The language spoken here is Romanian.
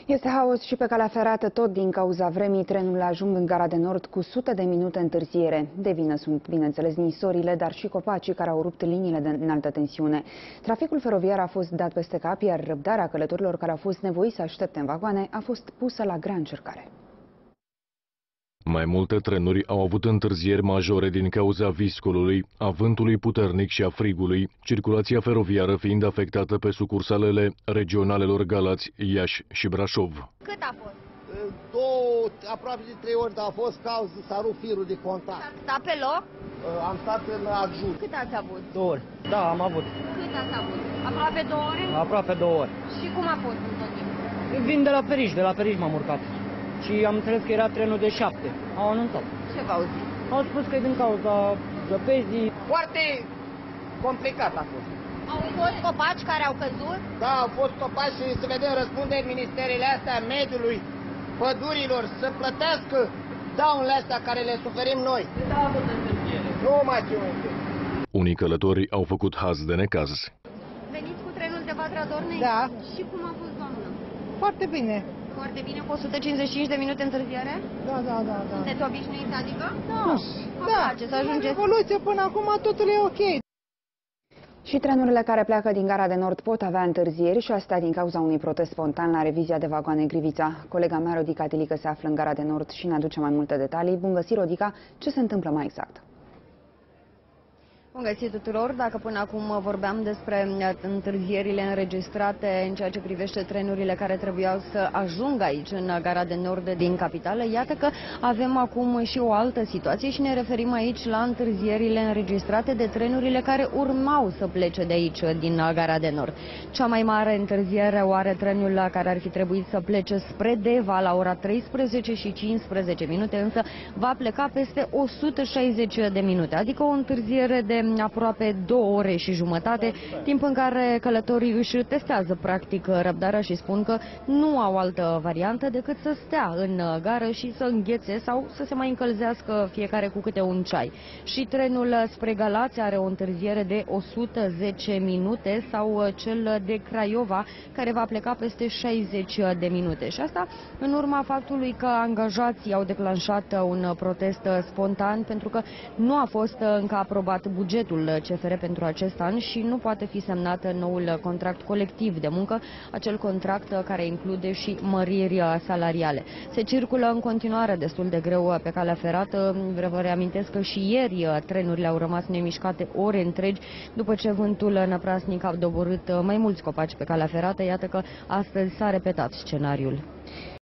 Este haos și pe calea ferată, tot din cauza vremii. Trenul ajung în Gara de Nord cu sute de minute întârziere. De vină sunt, bineînțeles, nisorile, dar și copacii care au rupt liniile de înaltă tensiune. Traficul feroviar a fost dat peste cap, iar răbdarea călătorilor care au fost nevoiți să aștepte în vagoane a fost pusă la grea încercare. Mai multe trenuri au avut întârzieri majore din cauza viscolului, a vântului puternic și a frigului, circulația feroviară fiind afectată pe sucursalele regionalelor Galați, Iași și Brașov. Cât a fost? Aproape de 3 ori, dar a fost caz, s-a rupt firul de contact. Ați stat pe loc? Am stat în adjunct. Cât ați avut? 2 ori. Da, am avut. Cât ați avut? Aproape 2 ore? Aproape 2 ori. Și cum a fost în tot timpul? Vin de la Periș m-am urcat. Și am înțeles că era trenul de 7. Au anunțat. Ce v-au zis? Au spus că e din cauza zăpezii. Foarte complicat a fost. Au fost copaci care au căzut? Da, au fost copaci și să vedem răspunde ministerele astea mediului, pădurilor, să plătească daunele astea care le suferim noi. Da, a fost întârziere. Nu mai știu încă. Unii călători au făcut haz de necaz. Veniți cu trenul de Vatra Dornei? Da. Și cum a fost, doamnă? Foarte bine. Foarte bine, cu 155 de minute întârziere? Da. Sunteți obișnuiți, adică? Vă Da, place să ajungeți? evoluție până acum totul e ok. Și trenurile care pleacă din Gara de Nord pot avea întârzieri și asta din cauza unui protest spontan la revizia de vagoane Grivița. Colega mea, Rodica Tilică, se află în Gara de Nord și ne aduce mai multe detalii. Bun găsit, Rodica! Ce se întâmplă mai exact? Bun găsit tuturor! Dacă până acum vorbeam despre întârzierile înregistrate în ceea ce privește trenurile care trebuiau să ajungă aici, în Gara de Nord din capitală, iată că avem acum și o altă situație și ne referim aici la întârzierile înregistrate de trenurile care urmau să plece de aici, din Gara de Nord. Cea mai mare întârziere o are trenul care ar fi trebuit să plece spre Deva la ora 13 și 15 minute, însă va pleca peste 160 de minute, adică o întârziere de aproape 2 ore și jumătate, timp în care călătorii își testează practic răbdarea și spun că nu au altă variantă decât să stea în gară și să înghețe sau să se mai încălzească fiecare cu câte un ceai. Și trenul spre Galați are o întârziere de 110 minute sau cel de Craiova, care va pleca peste 60 de minute. Și asta în urma faptului că angajații au declanșat un protest spontan pentru că nu a fost încă aprobat bugetul CFR pentru acest an și nu poate fi semnat noul contract colectiv de muncă, acel contract care include și măriri salariale. Se circulă în continuare destul de greu pe calea ferată. Vă reamintesc că și ieri trenurile au rămas nemișcate ore întregi după ce vântul năprasnic a doborât mai mulți copaci pe calea ferată. Iată că astăzi s-a repetat scenariul.